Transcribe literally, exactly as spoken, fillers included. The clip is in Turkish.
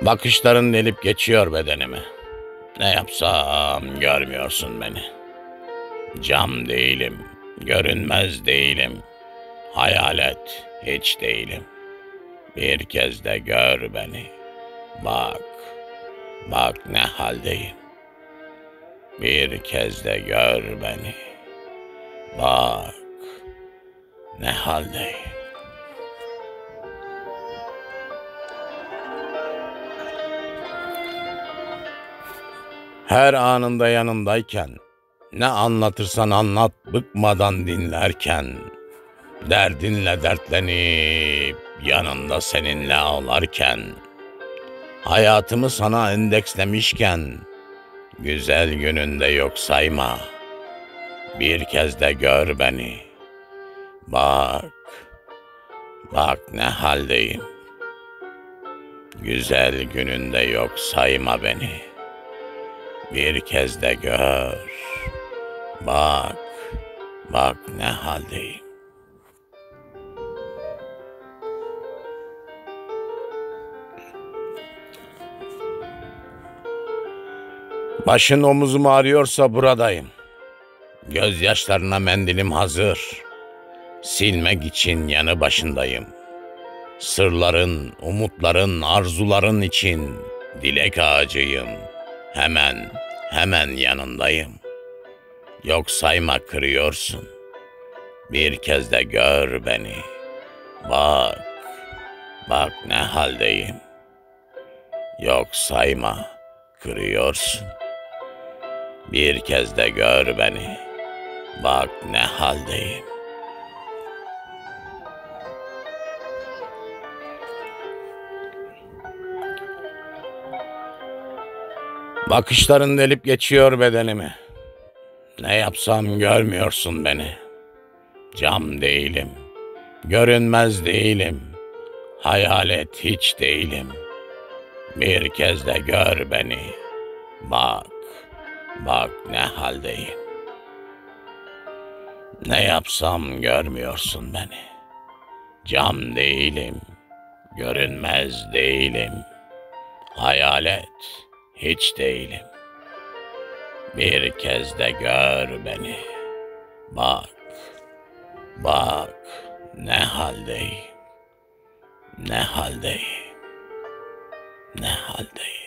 Bakışların delip geçiyor bedenimi. Ne yapsam görmüyorsun beni. Cam değilim, görünmez değilim. Hayalet hiç değilim. Bir kez de gör beni. Bak, bak ne haldeyim. Bir kez de gör beni. Bak, ne haldeyim. Her anında yanındayken, ne anlatırsan anlat bıkmadan dinlerken, derdinle dertlenip yanında seninle ağlarken, hayatımı sana endekslemişken, güzel gününde yok sayma, bir kez de gör beni. Bak, bak ne haldeyim. Güzel gününde yok sayma beni. Bir kez de gör. Bak, bak ne haldeyim. Başın omuzum ağrıyorsa buradayım. Gözyaşlarına mendilim hazır. Silmek için yanı başındayım. Sırların, umutların, arzuların için dilek ağacıyım. Hemen, hemen yanındayım. Yok sayma kırıyorsun. Bir kez de gör beni. Bak, bak ne haldeyim. Yok sayma kırıyorsun. Bir kez de gör beni. Bak ne haldeyim. Bakışların delip geçiyor bedenimi. Ne yapsam görmüyorsun beni. Cam değilim, görünmez değilim. Hayalet hiç değilim. Bir kez de gör beni. Bak, bak ne haldeyim. Ne yapsam görmüyorsun beni. Cam değilim, görünmez değilim. Hayalet hiç değilim. Bir kez de gör beni. Bak, bak ne haldeyim. Ne haldeyim. Ne haldeyim.